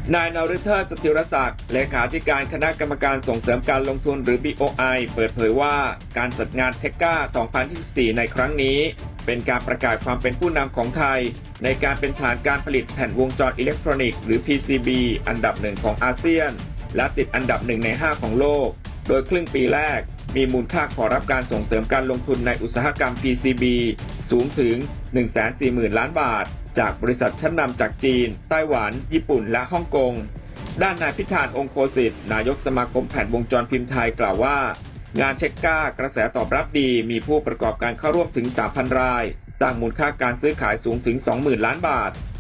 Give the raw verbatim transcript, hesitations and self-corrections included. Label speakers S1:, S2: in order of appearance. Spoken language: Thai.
S1: นายนฤเทพ สถิรศักดิ์เลขาธิการคณะกรรมการส่งเสริมการลงทุนหรือ บี โอ ไอ เปิดเผยว่าการจัดงานเทคก้า สองพันยี่สิบสี่ ในครั้งนี้เป็นการประกาศความเป็นผู้นำของไทยในการเป็นฐานการผลิตแผ่นวงจรอิเล็กทรอนิกส์หรือ พี ซี บี อันดับหนึ่งของอาเซียนและติดอันดับหนึ่งในห้าของโลกโดยครึ่งปีแรกมีมูลค่าขอรับการส่งเสริมการลงทุนในอุตสาหกรรม พี ซี บี สูงถึง หนึ่งแสนสี่หมื่น ล้านบาทจากบริษัทชั้นนำจากจีนไต้หวันญี่ปุ่นและฮ่องกงด้านนายพิธานองคโคสิทธิ์นายกสมาคมแผ่นวงจรพิมพ์ไทยกล่าวว่างานเทคก้ากระแสตอบรับดีมีผู้ประกอบการเข้าร่วมถึง สามพัน รายสร้างมูลค่าการซื้อขายสูงถึง สองหมื่น ล้านบาท